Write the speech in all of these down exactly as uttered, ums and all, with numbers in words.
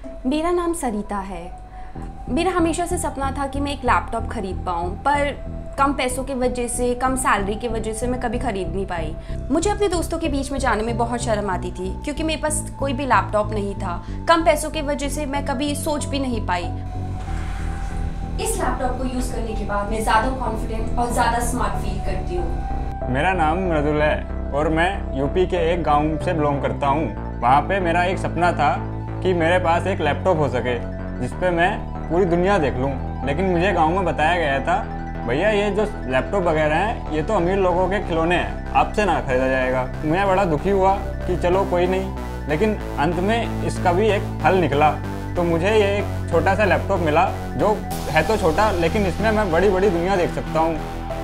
मेरा नाम सरिता है। मेरा हमेशा से सपना था कि मैं एक लैपटॉप खरीद पाऊँ, पर कम पैसों की वजह से, कम सैलरी की वजह से मैं कभी खरीद नहीं पाई। मुझे अपने दोस्तों के बीच में जाने में बहुत शर्म आती थी क्योंकि मेरे पास कोई भी लैपटॉप नहीं था। कम पैसों की वजह से मैं कभी सोच भी नहीं पाई। इस लैपटॉप को यूज़ करने के बाद मैं ज़्यादा कॉन्फिडेंट और ज़्यादा स्मार्ट फील करती हूँ। मेरा नाम मृदुल है और मैं यूपी के एक गांव से बिलोंग करता हूँ। वहाँ पे मेरा एक सपना था कि मेरे पास एक लैपटॉप हो सके जिस पे मैं पूरी दुनिया देख लूँ। लेकिन मुझे गांव में बताया गया था, भैया ये जो लैपटॉप वगैरह हैं ये तो अमीर लोगों के खिलौने हैं, आपसे ना खरीदा जाएगा। मैं बड़ा दुखी हुआ कि चलो कोई नहीं, लेकिन अंत में इसका भी एक हल निकला। तो मुझे ये एक छोटा सा लैपटॉप मिला जो है तो छोटा, लेकिन इसमें मैं बड़ी बड़ी दुनिया देख सकता हूँ।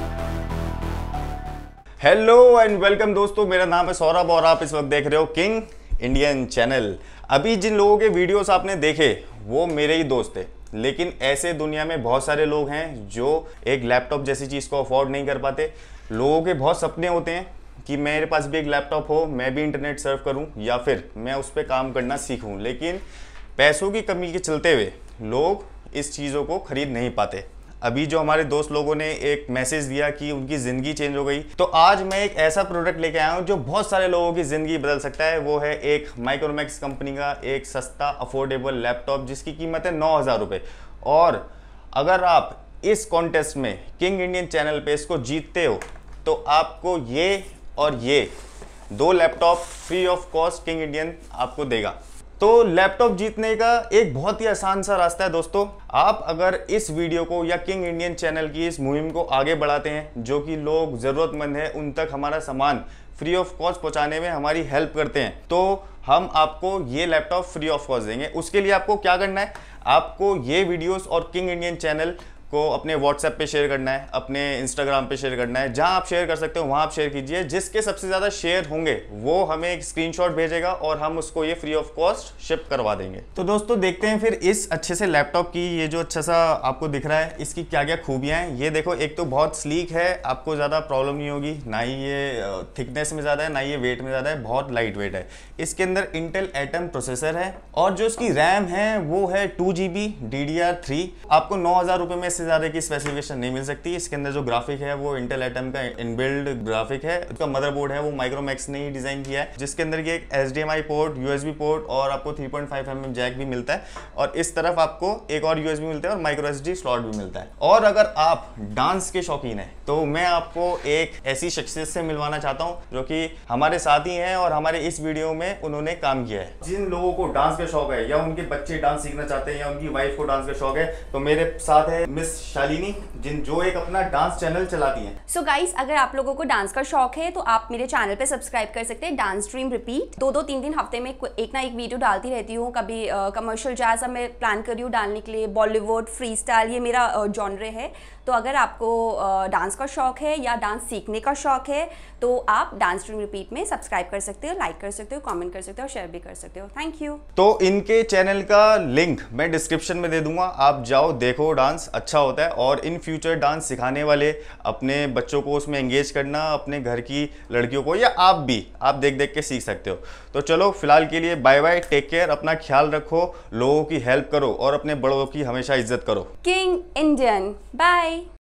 हेलो एंड वेलकम दोस्तों, मेरा नाम है सौरभ और आप इस वक्त देख रहे हो किंग इंडियन चैनल। अभी जिन लोगों के वीडियोस आपने देखे वो मेरे ही दोस्त थे, लेकिन ऐसे दुनिया में बहुत सारे लोग हैं जो एक लैपटॉप जैसी चीज़ को अफोर्ड नहीं कर पाते। लोगों के बहुत सपने होते हैं कि मेरे पास भी एक लैपटॉप हो, मैं भी इंटरनेट सर्फ करूं या फिर मैं उस पर काम करना सीखूं, लेकिन पैसों की कमी के चलते हुए लोग इस चीज़ों को खरीद नहीं पाते। अभी जो हमारे दोस्त लोगों ने एक मैसेज दिया कि उनकी ज़िंदगी चेंज हो गई, तो आज मैं एक ऐसा प्रोडक्ट लेके आया हूँ जो बहुत सारे लोगों की ज़िंदगी बदल सकता है। वो है एक माइक्रोमैक्स कंपनी का एक सस्ता अफोर्डेबल लैपटॉप जिसकी कीमत है नौ हज़ार रुपये। और अगर आप इस कॉन्टेस्ट में किंग इंडियन चैनल पे इसको जीतते हो तो आपको ये और ये दो laptop free of cost king Indian आपको देगा। तो लैपटॉप जीतने का एक बहुत ही आसान सा रास्ता है दोस्तों। आप अगर इस वीडियो को या किंग इंडियन चैनल की इस मुहिम को आगे बढ़ाते हैं, जो कि लोग ज़रूरतमंद हैं उन तक हमारा सामान फ्री ऑफ कॉस्ट पहुंचाने में हमारी हेल्प करते हैं, तो हम आपको ये लैपटॉप फ्री ऑफ कॉस्ट देंगे। उसके लिए आपको क्या करना है, आपको ये वीडियोस और किंग इंडियन चैनल को अपने व्हाट्सएप पे शेयर करना है, अपने इंस्टाग्राम पे शेयर करना है। जहां आप शेयर कर सकते हो वहां आप शेयर कीजिए। जिसके सबसे ज़्यादा शेयर होंगे वो हमें एक स्क्रीनशॉट भेजेगा और हम उसको ये फ्री ऑफ कॉस्ट शिप करवा देंगे। तो दोस्तों देखते हैं फिर इस अच्छे से लैपटॉप की ये जो अच्छा सा आपको दिख रहा है इसकी क्या क्या खूबियाँ हैं। ये देखो, एक तो बहुत स्लीक है, आपको ज़्यादा प्रॉब्लम नहीं होगी, ना ही ये थिकनेस में ज़्यादा है ना ही ये वेट में ज़्यादा है, बहुत लाइट वेट है। इसके अंदर इंटेल एटम प्रोसेसर है और जो इसकी रैम है वो है two G B D D R three. आपको नौ हज़ार रुपये में ज़्यादा की स्पेसिफिकेशन नहीं मिल सकती। इसके अंदर जो ग्राफिक है वो इंटेल एटम का इनबिल्ड ग्राफिक है। उसका मदरबोर्ड है वो माइक्रोमैक्स ने ही डिजाइन किया है, जिसके अंदर ये एक H D M I port, U S B port और आपको three point five M M jack भी मिलता है और इस तरफ आपको एक और यू एस बी मिलता है और माइक्रो एस डी स्लॉट भी मिलता है। और अगर आप डांस के शौकीन हैं तो मैं आपको एक ऐसी शख्सियत से मिलवाना चाहता हूँ जो कि हमारे साथी हैं और हमारे इस वीडियो में उन्होंने काम किया है। जिन लोगों को डांस का शौक है या उनके बच्चे डांस सीखना चाहते हैं या उनकी वाइफ को डांस का शौक है, तो मेरे साथ है मिस शालिनी, जिन जो एक अपना डांस चैनल चलाती हैं। सो so गाइस, अगर आप लोगों को डांस का शौक है तो आप मेरे चैनल पे सब्सक्राइब कर सकते हैं, डांस ड्रीम रिपीट। दो दो तीन तीन हफ्ते में एक ना एक वीडियो डालती रहती हूँ। कभी कमर्शियल जैज मैं प्लान कर रही हूँ डालने के लिए, बॉलीवुड, फ्री स्टाइल, ये मेरा जॉनरे है। तो अगर आपको डांस का शौक है या डांस सीखने का शौक है तो आप डांस ड्रीम रिपीट में सब्सक्राइब कर सकते हो, लाइक कर सकते हो, कमेंट कर सकते हो और शेयर भी कर सकते हो। Thank you. तो इनके चैनल का लिंक मैं डिस्क्रिप्शन में दे दूंगा, आप जाओ देखो, डांस अच्छा होता है और इन फ्यूचर डांस सिखाने वाले अपने बच्चों को उसमें एंगेज करना, अपने घर की लड़कियों को, या आप भी आप देख देख के सीख सकते हो। तो चलो फिलहाल के लिए बाय बाय, टेक केयर, अपना ख्याल रखो, लोगों की हेल्प करो और अपने बड़ों की हमेशा इज्जत करो। King Indian, bye.